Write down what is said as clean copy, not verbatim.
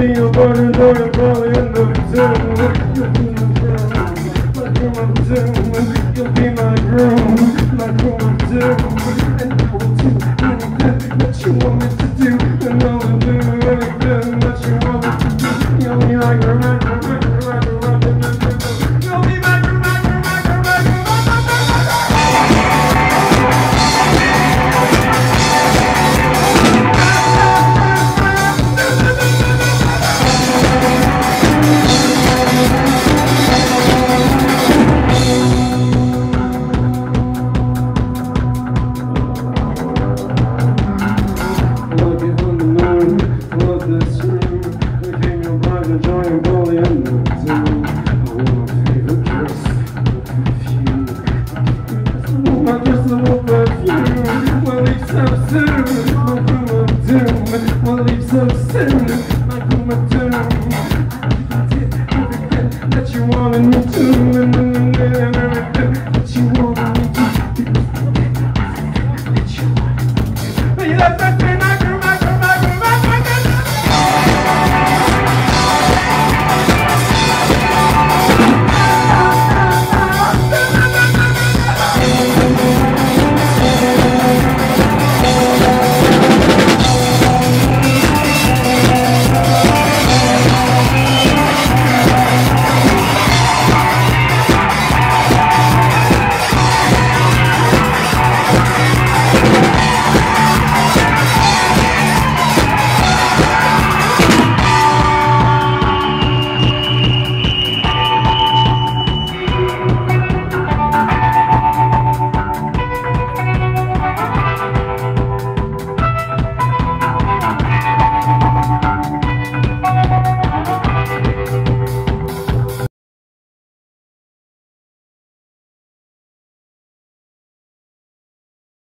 be your boyfriend or you'll probably end up too. You'll be my friend, my groom too. You'll be my groom too. And I will do anything that you want me to do. And I will do anything that you want me to do. You'll be my groom, you'll be my groom. We'll leave so soon, my groom of doom. I did everything that you wanted me to, and everything that you wanted me to. That you wanted me to.